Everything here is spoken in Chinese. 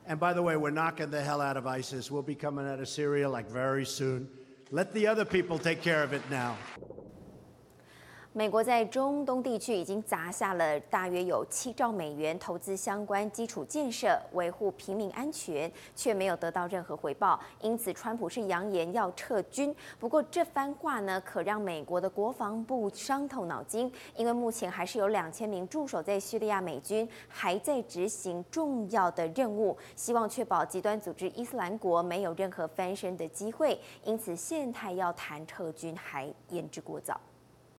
And by the way, we're knocking the hell out of ISIS. We'll be coming out of Syria like very soon. Let the other people take care of it now. 美国在中东地区已经砸下了大约有7兆美元投资相关基础建设，维护平民安全，却没有得到任何回报。因此，川普是扬言要撤军。不过，这番话呢，可让美国的国防部伤透脑筋，因为目前还是有2000名驻守在叙利亚美军还在执行重要的任务，希望确保极端组织伊斯兰国没有任何翻身的机会。因此，现在要谈撤军还言之过早。